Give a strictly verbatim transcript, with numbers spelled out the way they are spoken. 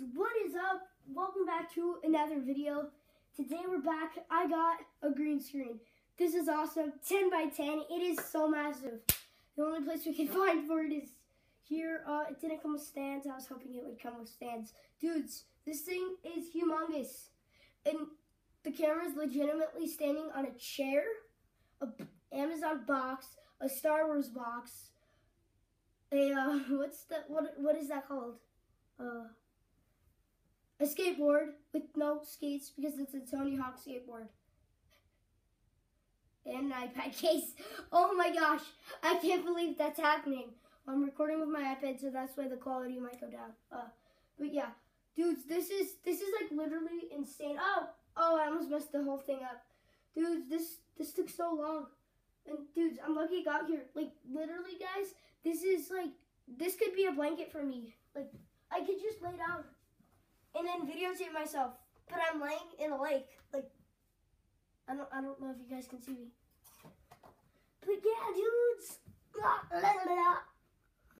what is up? Welcome back to another video. Today we're back. I got a green screen. This is awesome. ten by ten. It is so massive. The only place we can find for it is here. Uh, it didn't come with stands. I was hoping it would come with stands. Dudes, this thing is humongous. And the camera is legitimately standing on a chair, a Amazon box, a Star Wars box, a, uh, what's the, what, what is that called? Uh, a skateboard with no skates because it's a Tony Hawk skateboard. And an iPad case. Oh my gosh, I can't believe that's happening. I'm recording with my iPad, so that's why the quality might go down. Uh, but yeah, dudes, this is this is like literally insane. Oh, oh, I almost messed the whole thing up. Dudes, this this took so long. And dudes, I'm lucky it got here. Like literally, guys, this is like this could be a blanket for me. Like I could just lay down and then videotape myself, but I'm laying in a lake. Like I don't I don't know if you guys can see me. But yeah, dudes.